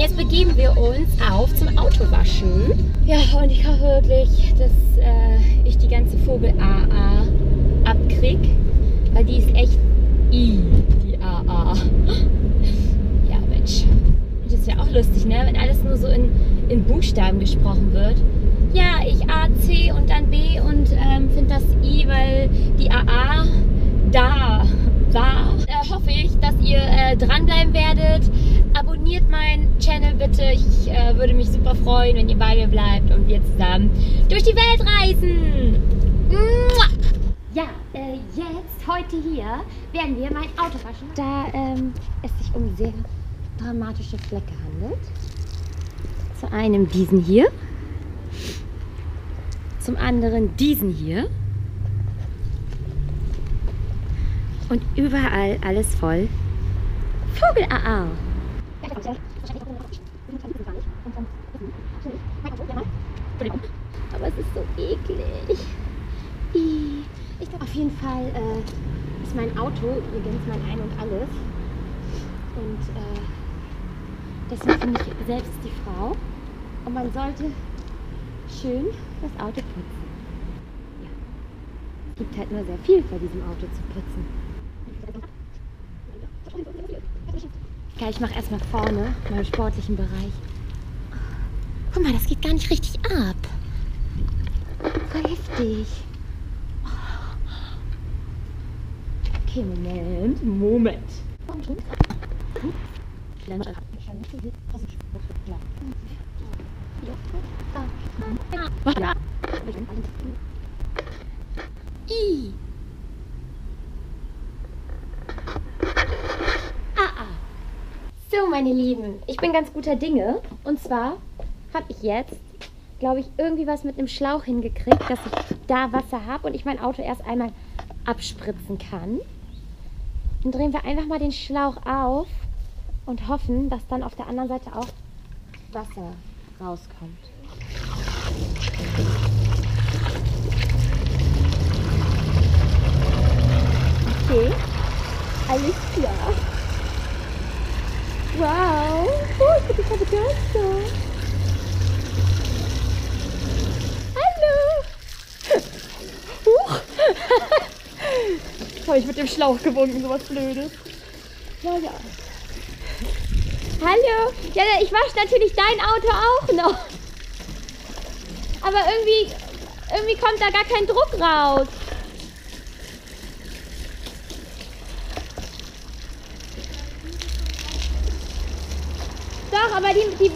jetzt begeben wir uns auf zum Autowaschen. Ja, und ich hoffe wirklich, dass ich die ganze Vogel-AA abkrieg, weil die ist echt die AA. Ja, Mensch. Das ist ja auch lustig, ne? Wenn alles nur so in Buchstaben gesprochen wird. Ja, ich A, C und dann B und finde das I, weil die AA da war. Hoffe ich, dass ihr dranbleiben werdet. Abonniert meinen Channel bitte. Ich würde mich super freuen, wenn ihr bei mir bleibt und wir zusammen durch die Welt reisen. Mua! Ja, jetzt, heute hier, werden wir mein Auto waschen, da es sich um sehr dramatische Flecke handelt. Zu einem diesen hier, zum anderen diesen hier und überall alles voll Vogel-AA. Aber es ist so eklig. Ich glaube auf jeden Fall ist mein Auto übrigens mein Ein und Alles. Und deswegen finde ich selbst die Frau. Und man sollte schön das Auto putzen. Ja. Es gibt halt nur sehr viel vor diesem Auto zu putzen. Ja, ich mache erstmal vorne, meinen sportlichen Bereich. Guck mal, das geht gar nicht richtig ab. Voll heftig. Okay, Moment. I. So, meine Lieben, ich bin ganz guter Dinge. Und zwar habe ich jetzt, glaube ich, irgendwie was mit einem Schlauch hingekriegt, dass ich da Wasser habe und ich mein Auto erst einmal abspritzen kann. Dann drehen wir einfach mal den Schlauch auf und hoffen, dass dann auf der anderen Seite auch Wasser rauskommt. Okay, alles klar. Wow, oh, ich habe begeistert. Hallo. Huch. Habe ich mit dem Schlauch gewunken, sowas Blödes. Naja. Hallo. Ja, ich wasche natürlich dein Auto auch noch. Aber irgendwie kommt da gar kein Druck raus. Doch, aber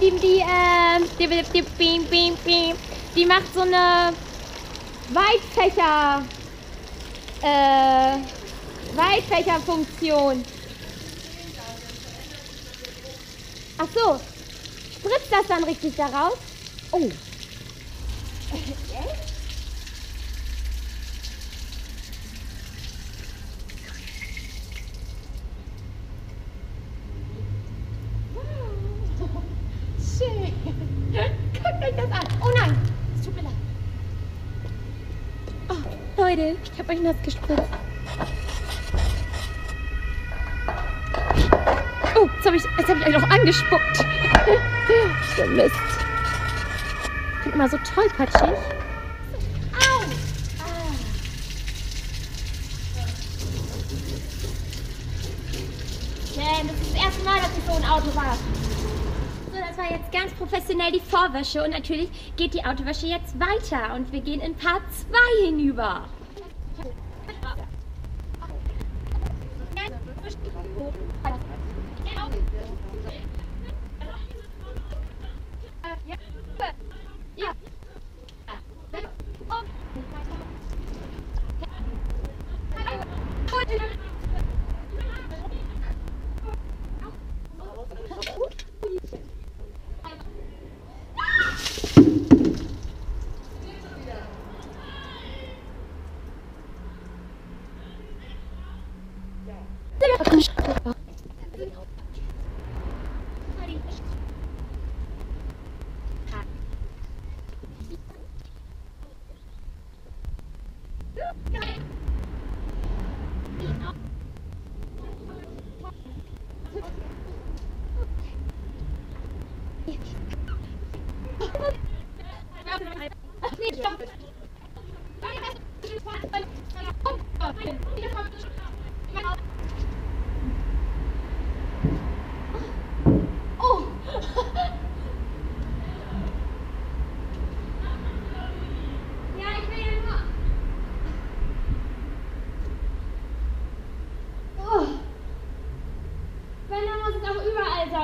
die macht so eine Weitfächerfunktion. Ach so, spritzt das dann richtig da raus? Oh. Schön. Guckt euch das an. Oh nein, es tut mir leid. Oh, Leute, ich habe euch nass gespritzt. Oh, jetzt hab ich euch noch angespuckt. So Mist. Ich bin immer so tollpatschig. Au! Nee, das ist das erste Mal, dass ich so ein Auto wasche. So, das war jetzt ganz professionell die Vorwäsche und natürlich geht die Autowäsche jetzt weiter und wir gehen in Part 2 hinüber.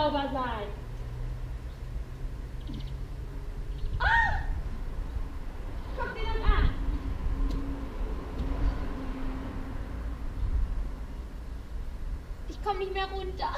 sauber sein. Ah! Guck dir das an. Ich komme nicht mehr runter.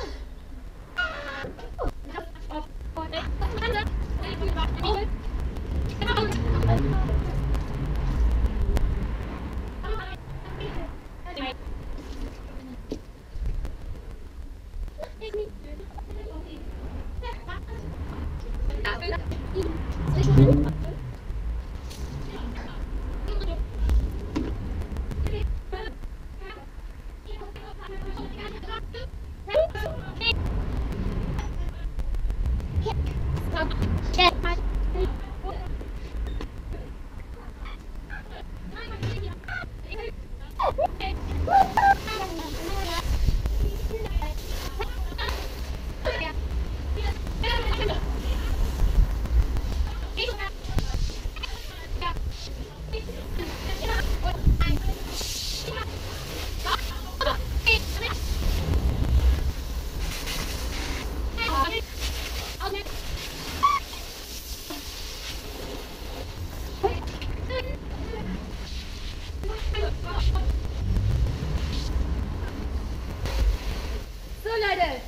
So Leute,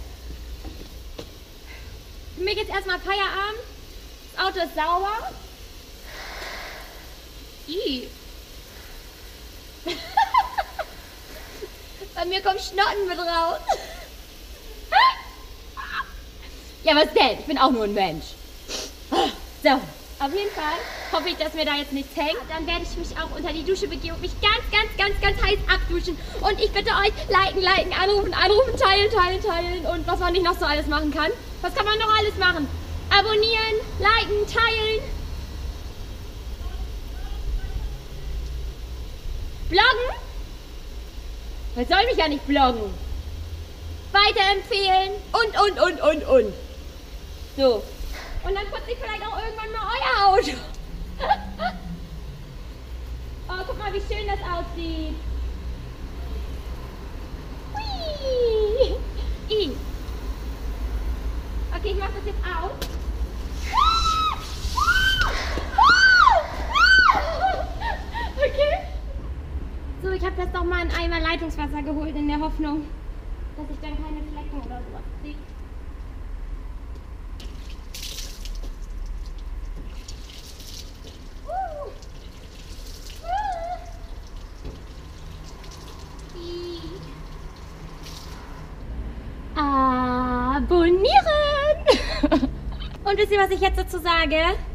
für mich jetzt erstmal Feierabend. Das Auto ist sauber. Bei mir kommt Schnotten mit raus. Ja, was denn? Ich bin auch nur ein Mensch. So, auf jeden Fall hoffe ich, dass mir da jetzt nichts hängt. Dann werde ich mich auch unter die Dusche begeben und mich ganz heiß abduschen. Und ich bitte euch, liken, anrufen, teilen und was man nicht noch so alles machen kann. Was kann man noch alles machen? Abonnieren, liken, teilen. Bloggen? Man soll mich ja nicht bloggen. Weiterempfehlen und. So. Und dann putze ich vielleicht auch irgendwann mal euer Auto. Oh, guck mal, wie schön das aussieht. Hui. Okay, ich mache das jetzt aus. Okay. So, ich habe jetzt noch mal einen Eimer Leitungswasser geholt in der Hoffnung, dass ich dann keine Flecken oder sowas sehe. Abonnieren! Und wisst ihr, was ich jetzt dazu sage?